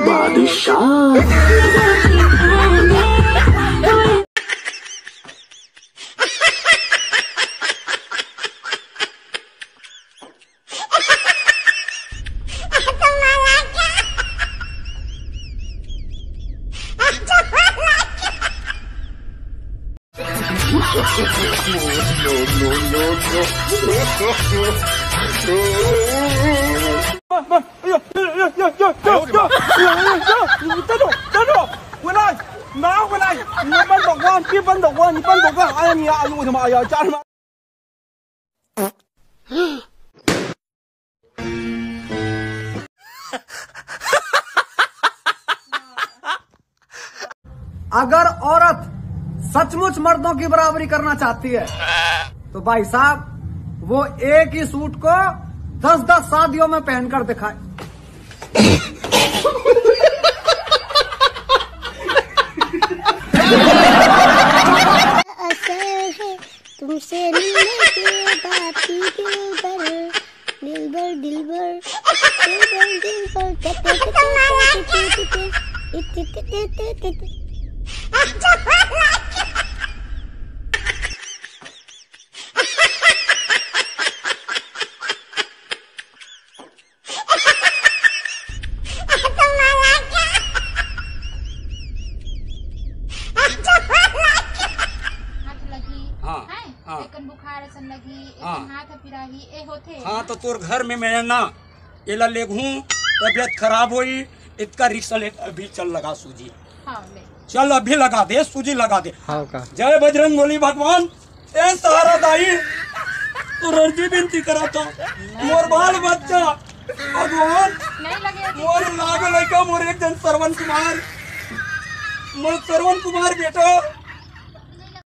回来，拿回来！你搬走啊！别搬走啊！你搬走干啥呀你？哎呦我的妈呀！家人们。 अगर औरत सचमुच मर्दों की बराबरी करना चाहती है तो भाई साहब वो एक ही सूट को 10-10 शादियों में पहनकर दिखाए। तुमसे मिलने के बाती दिलबर दिलबर दिलबर दिलबर दिलबर बुखार सन लगी हाथ पिराही ए होते। हाँ तो तोर घर में मैं ना एला ले घूं तबियत खराब हुई इसका रिक्शा ले अभी चल लगा सूजी। हाँ ले चल अभी लगा दे सूजी लगा दे। हाँ का जय बजरंग बोली भगवान ए सहारा दाई तो रणजी बिनती करा था मोर बाल बच्चा भगवान नहीं लगे मोर लाग लड़का मोर एक जन श्रवण कुमार बेटा